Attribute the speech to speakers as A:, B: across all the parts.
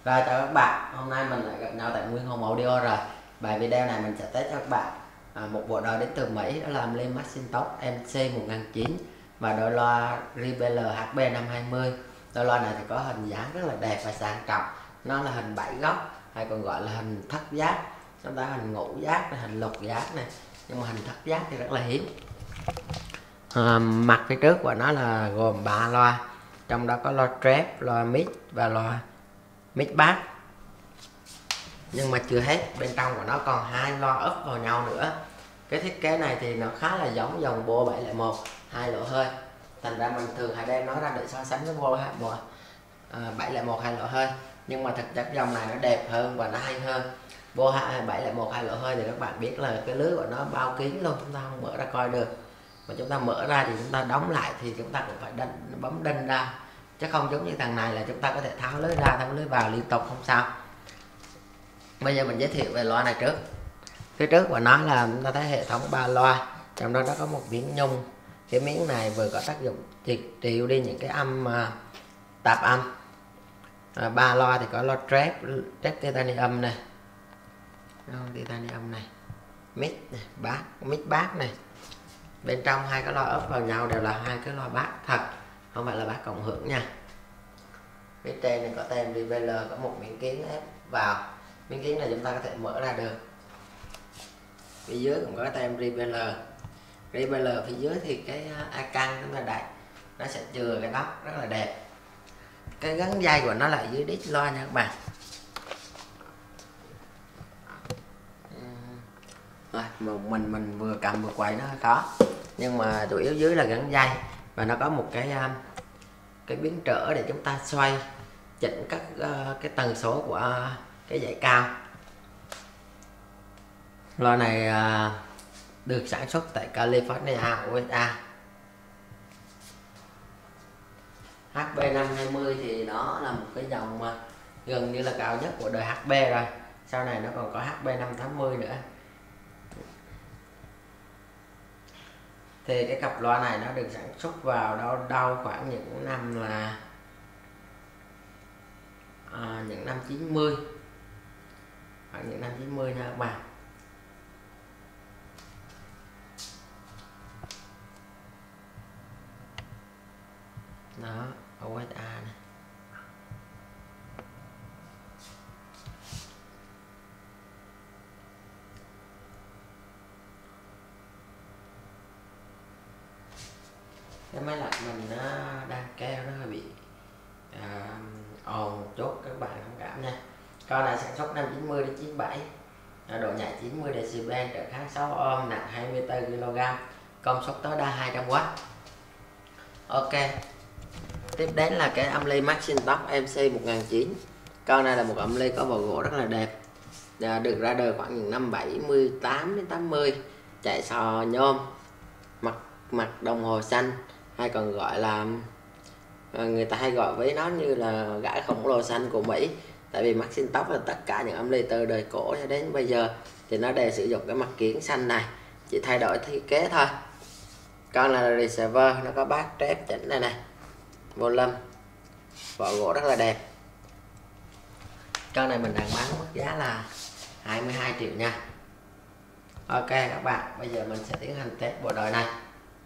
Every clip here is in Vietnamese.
A: Rồi chào các bạn, hôm nay mình lại gặp nhau tại Nguyên Hùng Audio rồi. Bài video này mình sẽ test cho các bạn một bộ đôi đến từ Mỹ, đó là Amley Macintosh MC1009 và đôi loa Repeller HB520. Đôi loa này thì có hình dáng rất là đẹp và sang trọng. Nó là hình 7 góc hay còn gọi là hình thất giác, chúng ta hình ngũ giác, hình lục giác này, nhưng mà hình thất giác thì rất là hiếm. Mặt phía trước của nó là gồm 3 loa, trong đó có loa trap, loa mid và loa mix bass. Nhưng mà chưa hết, bên trong của nó còn 2 loa úp vào nhau nữa. Cái thiết kế này thì nó khá là giống dòng Bo 701 2 lỗ hơi, thành ra mình thường hay đem nó ra để so sánh với Bo 701 2 lỗ hơi. Nhưng mà thực chất dòng này nó đẹp hơn và nó hay hơn. Bo 701 2 lỗ hơi thì các bạn biết là cái lưới của nó bao kín luôn, chúng ta không mở ra coi được. Mà chúng ta mở ra thì chúng ta đóng lại thì chúng ta cũng phải bấm đinh ra, chứ không giống như thằng này là chúng ta có thể tháo lưới ra tháo lưới vào liên tục không sao. Bây giờ mình giới thiệu về loa này trước. Phía trước của nó là chúng ta thấy hệ thống 3 loa, trong đó nó có một miếng nhung. Cái miếng này vừa có tác dụng triệu đi những cái âm tạp âm. 3 loa thì có loa trap titanium này, titanium này, mix này, bass này. Bên trong 2 cái loa úp vào nhau đều là 2 cái loa bass thật, không phải là bass cộng hưởng nha. Phía trên này có tem Repeller, có một miếng kiến ép vào. Miếng kiến này chúng ta có thể mở ra được. Phía dưới cũng có tem Repeller. Repeller phía dưới thì cái can chúng ta đẩy nó sẽ chừa cái nắp rất là đẹp. Cái gắn dây của nó lại dưới đít loa nha các bạn. Mình vừa cầm vừa quay nó hơi khó, nhưng mà chủ yếu dưới là gắn dây và nó có một cái biến trở để chúng ta xoay chỉnh các cái tần số của cái dãy cao. Loa này được sản xuất tại California, USA. HB520 thì nó là một cái dòng mà gần như là cao nhất của đời HB rồi. Sau này nó còn có HB580 nữa. Thì cái cặp loa này nó được sản xuất vào đâu khoảng những năm là những năm 90, khoảng những năm 90 nha các bạn. Đó, ở USA này. Cái máy lạnh mình nó đang keo nó hơi bị ồn một chút, các bạn thông cảm nha. Con này sản xuất năm 90 đến 97, độ nhạy 90 decibel, trở kháng 6 ohm, nặng 24 kg, công suất tối đa 200W. Ok, tiếp đến là cái Amley Macintosh MC1009. Con này là một Amley có vỏ gỗ rất là đẹp, được ra đời khoảng những năm 78 đến 80, chạy sò nhôm, mặt đồng hồ xanh, hay còn gọi là người ta hay gọi với nó như là gã khổng lồ xanh của Mỹ. Tại vì Macintosh là tất cả những Amley từ đời cổ cho đến bây giờ thì nó đều sử dụng cái mặt kiếng xanh này, chỉ thay đổi thiết kế thôi. Con là receiver, nó có bass trap chỉnh đây này, volume, vỏ gỗ rất là đẹp. Con này mình đang bán mức giá là 22 triệu nha. Ok các bạn, bây giờ mình sẽ tiến hành test bộ đôi này.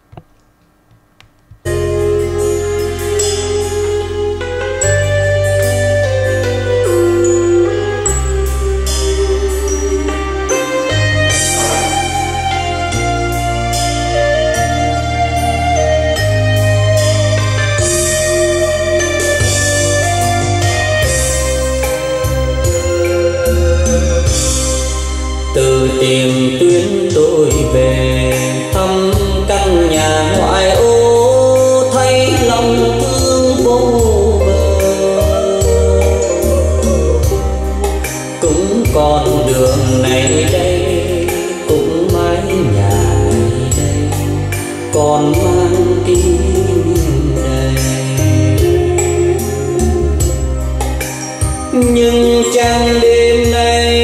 B: Từ tiền tuyến tôi về thăm căn nhà ngoại ô, thấy lòng thương vô bờ. Cũng con đường này đây, cũng mái nhà này đây, còn mang kỷ niệm đầy. Nhưng chẳng đêm nay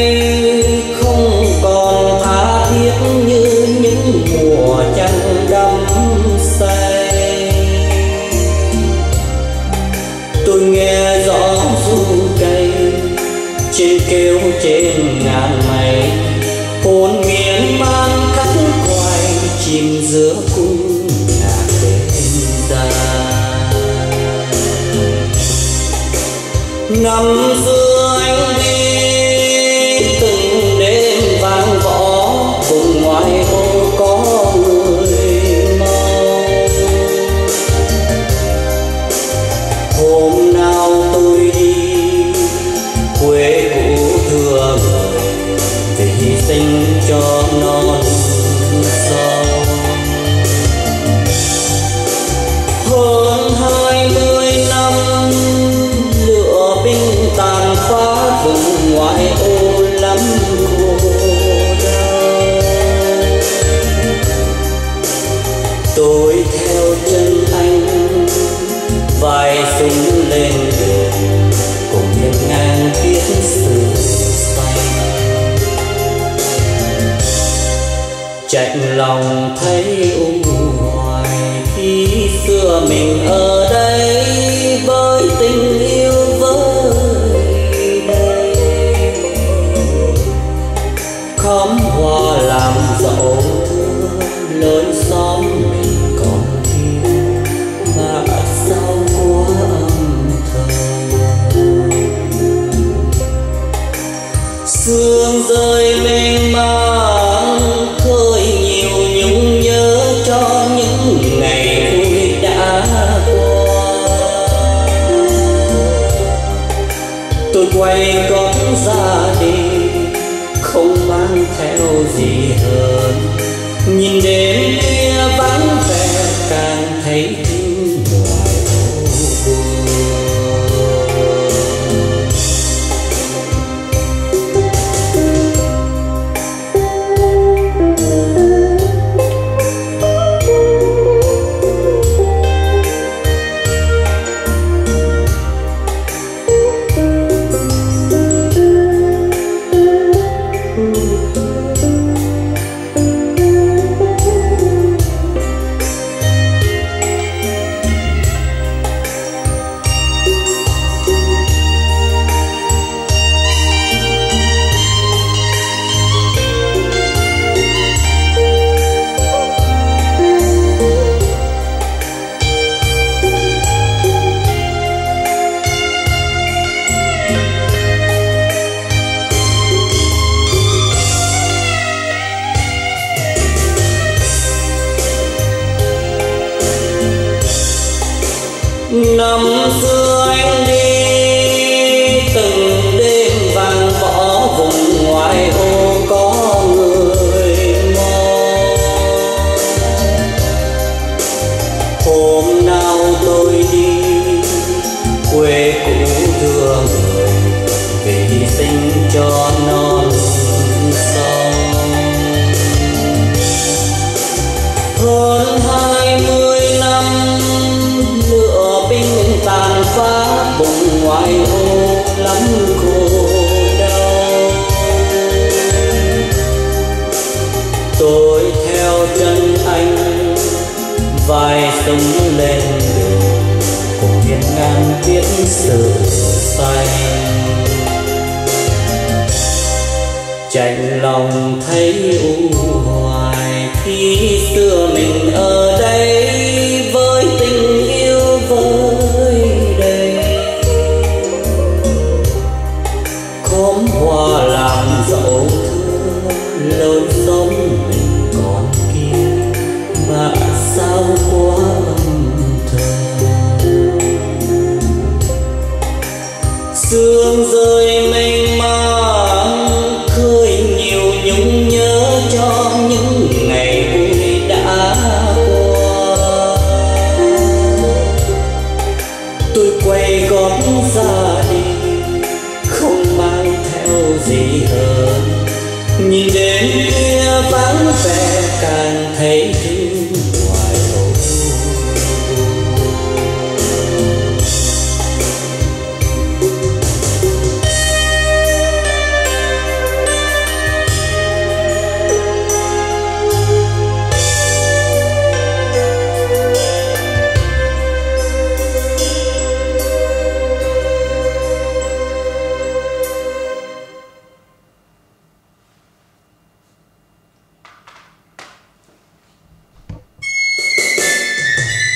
B: như những mùa trăng đắm say. Tôi nghe rõ ru cay trên kêu trên ngàn mây, hồn miên man cắt quay chìm giữa cung nhạc đêm dài. Năm xưa anh đi từng đêm vang võ, vùng ngoài ô có người mong. Hôm nào tôi đi quê cũ thưa người, để hy sinh cho non sông. Hơn 20 năm lửa binh tàn phá, vùng ngoại ô lắm khổ đau. Tôi theo chân anh vai súng lên đường, cùng hiên ngang viết sự xanh. Chạnh lòng thấy hoài khi xưa mình ở đây với tình yêu vơi đây. Khóm hoa làm dẫu thưa lớn xóm mình còn yêu, mà sao quá âm thầm. Sương rơi mênh mang khơi nhiều nhung nhớ cho những ngày vui đã qua. Tôi quay gót ra đi không mang theo gì hơn, nhìn đêm kia vắng vẻ càng thấy thương ngoài ô buồn. Năm xưa anh đi từng đêm vang võ, vùng ngoại ô có người mong. Hôm nào tôi đi quê cũ thưa người, về hy sinh cho non sông. Hơn 20 năm lửa binh tàn phá, vùng ngoại ô lắm khổ đau. Tôi theo chân anh vai súng lên đường, cùng hiên ngang viết sự xanh. Chạnh lòng thấy hoài khi xưa mình ở đây với tình yêu vơi đầy. Khóm hoa làm dẫu thưa lớn xóm mình còn kia, mà sao quá âm thầm. Sương rơi mênh mang khơi nhiều nhung nhớ cho những ngày vui đã qua. Tôi quay gót ra đi không mang theo gì hơn, nhìn đêm